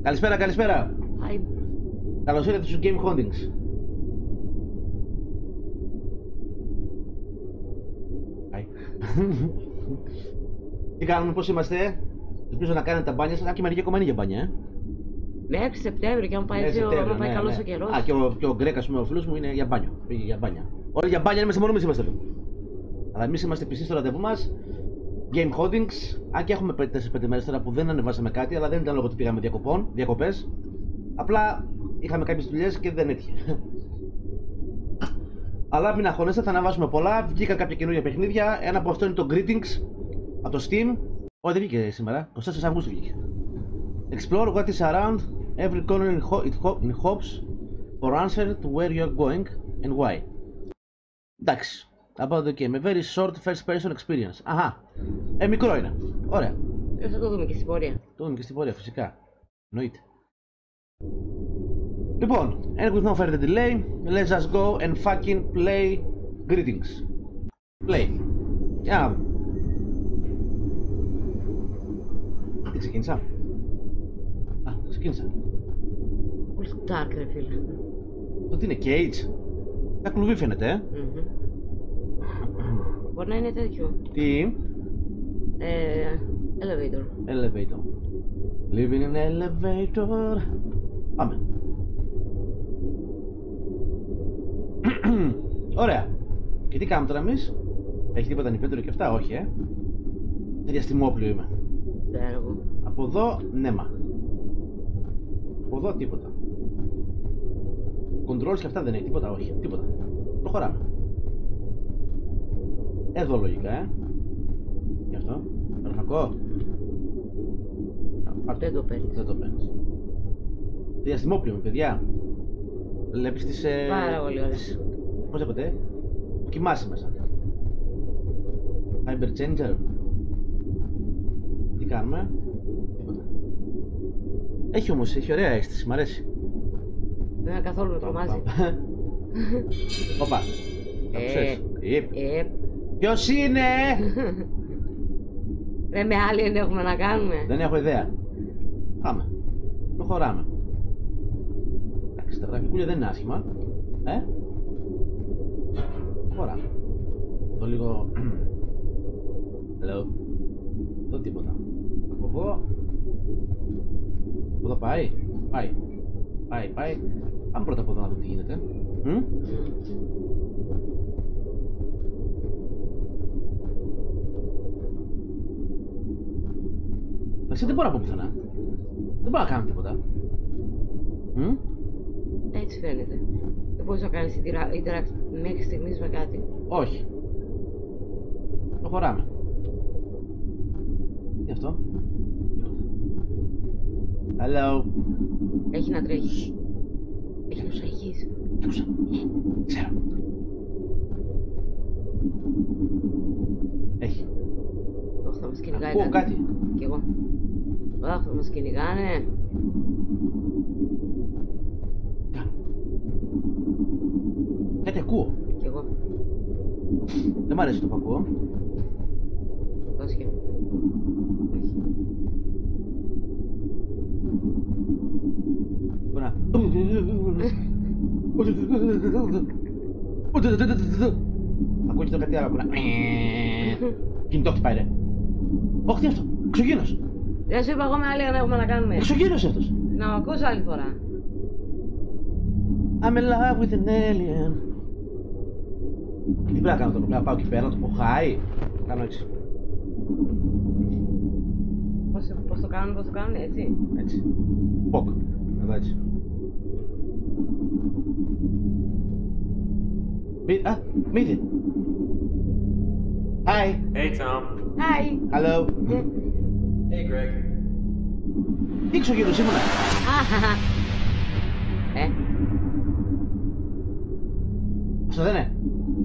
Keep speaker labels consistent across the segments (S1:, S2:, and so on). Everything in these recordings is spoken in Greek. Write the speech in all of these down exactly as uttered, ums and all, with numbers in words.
S1: Καλησπέρα, καλησπέρα.
S2: Hi.
S1: Καλώς ήρθατε στους Game Holdings. Hi. Τι κάνουμε, πώς είμαστε? Ελπίζω να κάνετε τα μπάνια σας. Α, και μερικοί ακόμα είναι για μπάνια, ε.
S2: Μέχρι Σεπτέμβριο και αν πάει, έτσι,
S1: Σεπτέμβριο,
S2: πάει
S1: ναι,
S2: καλός
S1: ναι.
S2: ο καιρός.
S1: Α, και ο, και ο Γκρέκ, ας πούμε, ο φίλος μου είναι για μπάνιο. Πήγε για μπάνια. Όλοι για μπάνια είμαστε, μόνο εμείς είμαστε εδώ. Αλλά εμείς είμαστε πιστοί στο ραντεβού μας. Game Holdings. Αν και έχουμε τέσσερις πέντε μέρες τώρα που δεν ανεβάσαμε κάτι, αλλά δεν ήταν λόγω ότι πήγαμε διακοπών, διακοπές. Απλά είχαμε κάποιες δουλειές και δεν έτυχε. Αλλά μην αγχώνεστε, θα αναβάσουμε πολλά. Βγήκαν κάποια καινούργια παιχνίδια. Ένα από αυτό είναι το Greetings από το Steam. Όχι, δεν βγήκε σήμερα. εικοστή τέταρτη Αυγούστου βγήκε. Explore what is around every corner in, ho it ho in hopes for answer to where you are going and why. Εντάξει. About the game. A very short first person experience. Αχα. Ε, μικρό είναι. Ωραία.
S2: Ε, θα το δούμε και στην πορεία.
S1: Το δούμε και στην πορεία, φυσικά. Εννοείται. Λοιπόν, and with no further delay, let's just go and fucking play Greetings. Play. Για να δούμε. Τι ξεκίνησα? Α, ξεκίνησα.
S2: Πολύ dark, ρε φίλε.
S1: Το τι είναι, Cage? Τα κλουβί φαίνεται, ε.
S2: Mm-hmm. Μπορεί να είναι τέτοιο.
S1: Τι?
S2: Ε, elevator.
S1: Elevator. Living in elevator. Πάμε. Ωραία. Και τι κάνουμε τώρα εμείς? Έχει τίποτα νηπέτρο και αυτά? Όχι, ε. Διαστημόπλιο είμαι.
S2: Ξέρω.
S1: Από εδώ, νέμα. Από εδώ, τίποτα. Controls και αυτά δεν έχει τίποτα, όχι. Τίποτα. Προχωράμε. Εδώ λογικά, ε. Γι' αυτό. Περφακό.
S2: Δεν το παίρνεις.
S1: Δεν το παίρνεις. Διαστημόπλιο, παιδιά. Βλέπεις τις... Ε...
S2: Πάρα πολύ ωραία.
S1: Τις... Πώς λέγονται? Κοιμάσαι μέσα. Hyper changer. Τι κάνουμε? Τίποτα. Έχει όμως, έχει ωραία αίσθηση, μ' αρέσει.
S2: Δεν είναι καθόλου με τρομάζει.
S1: Οπα.
S2: Ε, ε.
S1: Ποιος είναι?
S2: Ρε, με άλλη δεν έχουμε να κάνουμε.
S1: Δεν έχω ιδέα. Πάμε. Προχωράμε. Εντάξει, τα γραφικούλια δεν είναι άσχημα. Ε? Προχωράμε. Το λίγο... Hello. Εδώ τίποτα. Από εδώ... Από εδώ πάει. Πάει. Πάει, πάει. Πάμε πρώτα από εδώ να δούμε τι γίνεται. Mm? Εσύ δεν μπορώ να πω πουθενά. Δεν μπορώ να κάνω τίποτα. Mm?
S2: Έτσι φαίνεται. Δεν μπορείς να κάνεις interact μέχρι στιγμής με κάτι.
S1: Όχι. Προχωράμε. Τι αυτό? Hello.
S2: Έχει να τρέχει. Έχει να τρέχεις.
S1: Ακούσα. Ξέρω. Έχει.
S2: Όχι, θα μας κυνηγάει
S1: Ακούω
S2: κάτι.
S1: κάτι.
S2: Κι εγώ. Αχ, θα μας κυνηγάνε.
S1: Κάτι ακούω.
S2: Κι εγώ.
S1: Δεν μ' αρέσει το που ακούω.
S2: Δώσ' και.
S1: Μπορεί να... Ακούγεται κάτι άλλο. Κινητό χτυπάει, ρε. Όχι, τι αυτό. Εξωγήινος.
S2: Δεν σου είπα εγώ με άλλη δεν έχουμε να κάνουμε.
S1: Εξωγήινος αυτός.
S2: Να μ' ακούς άλλη φορά.
S1: I'm in love with an alien. Τι πρέπει να κάνω τώρα? Πρέπει να πάω εκεί πέρα, να το πω hi. Κάνω έτσι.
S2: Πώς, πώς το κάνουν, πώς το κάνουν, έτσι.
S1: Έτσι. Ποκ. Εδώ έτσι. Μη... Α, μύθι. Hi.
S3: Hey, Tom.
S2: Hi.
S1: Hello.
S3: Hey, Greg.
S1: Τι εξωγήινος ήμουνα?
S2: Ε.
S1: Αυτό δεν είναι?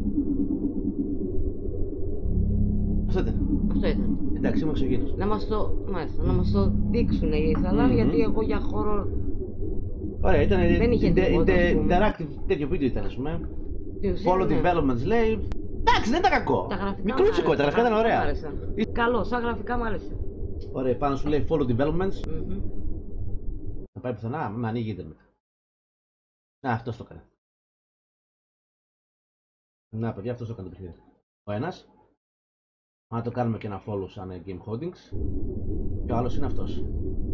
S1: Αυτό ήταν.
S2: Αυτό ήταν.
S1: Εντάξει, είμαι εξωγήινος.
S2: Να μας το, μάλιστα, να μας το δείξουνε ήθελα,
S1: Mm-hmm.
S2: γιατί εγώ για χώρο...
S1: Ωραία, ήταν
S2: Δεν είχε
S1: inter,
S2: τίποτα,
S1: inter,
S2: ας πούμε.
S1: interactive τέτοιο βίντεο ήταν, ας πούμε. Follow
S2: ναι.
S1: developments λέει. Εντάξει, δεν ήταν κακό.
S2: Τα γραφικά
S1: Μικρούτσικο, τα γραφικά ήταν ωραία.
S2: Καλό, σαν γραφικά μου άρεσε.
S1: Ωραία, πάνω σου λέει follow developments.
S2: Mm-hmm.
S1: Θα πάει πουθενά, με ανοίγει ίντερνετ. Να, αυτός το έκανε. Να, παιδιά, αυτός το έκανε το παιχνίδι. Ο ένας. Να το κάνουμε και ένα follow σαν game holdings. Και ο άλλος είναι αυτός.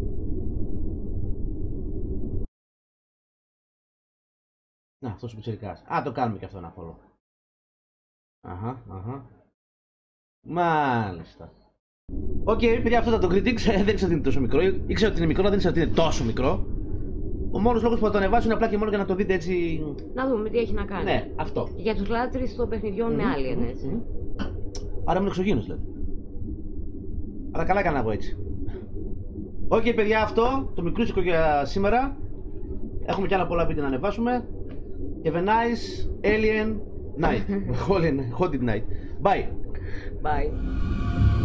S1: Να, αυτός ο πιτσιρικάς. Α, το κάνουμε και αυτό ένα follow. Αχα, αχα. Μάλιστα. Οκ, okay, παιδιά, αυτό ήταν το critics. Δεν ήξερα ότι είναι τόσο μικρό. Ήξερα ότι είναι μικρό, δεν ήξερα ότι είναι τόσο μικρό. Ο μόνος λόγος που θα το ανεβάσω είναι απλά και μόνο για να το δείτε έτσι.
S2: Να δούμε τι έχει να κάνει.
S1: Ναι, αυτό.
S2: Για τους λάτρεις των παιχνιδιών mm-hmm. με Alien, έτσι.
S1: Mm-hmm. Άρα ήμουν εξωγήινος, δηλαδή. Άρα καλά έκανα εγώ έτσι. Οκ, okay, παιδιά, αυτό το μικρούσικο για σήμερα. Έχουμε κι άλλα πολλά βίντεο να ανεβάσουμε. Have a nice alien night. Haunted night. Bye.
S2: Bye.